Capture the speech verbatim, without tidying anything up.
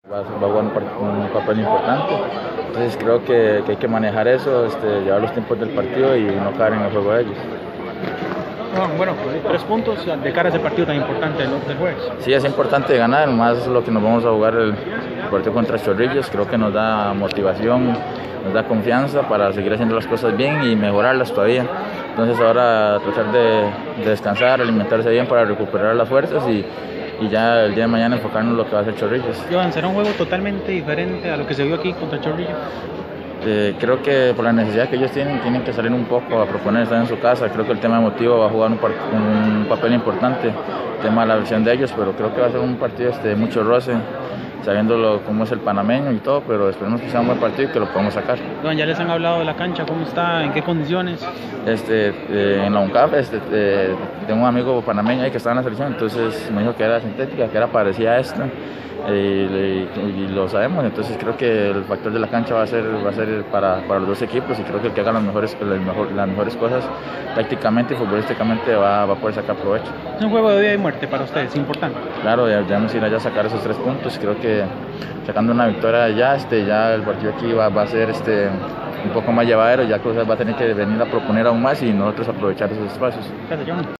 Va a jugar un, un papel importante, entonces creo que, que hay que manejar eso, este, llevar los tiempos del partido y no caer en el juego de ellos. Bueno, tres puntos de cara a ese partido tan importante del jueves. Sí, es importante ganar, más lo que nos vamos a jugar el partido contra Chorrillos, creo que nos da motivación, nos da confianza para seguir haciendo las cosas bien y mejorarlas todavía. Entonces ahora tratar de, de descansar, alimentarse bien para recuperar las fuerzas y y ya el día de mañana enfocarnos en lo que va a hacer Chorrillos. Iván, ¿será un juego totalmente diferente a lo que se vio aquí contra Chorrillos? Eh, creo que por la necesidad que ellos tienen, tienen que salir un poco a proponer estar en su casa. Creo que el tema emotivo va a jugar un, un papel importante, el tema de la versión de ellos, pero creo que va a ser un partido este, de mucho roce, sabiendo cómo es el panameño y todo, pero esperemos que sea un buen partido y que lo podamos sacar. Iván, ya les han hablado de la cancha, ¿cómo está? ¿En qué condiciones? Este, eh, en la UNCAP este, eh, tengo un amigo panameño ahí que estaba en la selección, entonces me dijo que era sintética, que era parecida a esta. Eh, y, y lo sabemos, entonces creo que el factor de la cancha va a ser, va a ser para, para los dos equipos y creo que el que haga las mejores, las mejor, las mejores cosas tácticamente y futbolísticamente va, va a poder sacar provecho. Es un juego de vida y muerte para ustedes, importante. Claro, ya debemos ir allá a sacar esos tres puntos, creo que sacando una victoria ya, este, ya el partido aquí va, va a ser este, un poco más llevadero, ya Cruz va a tener que venir a proponer aún más y nosotros aprovechar esos espacios. Gracias, John.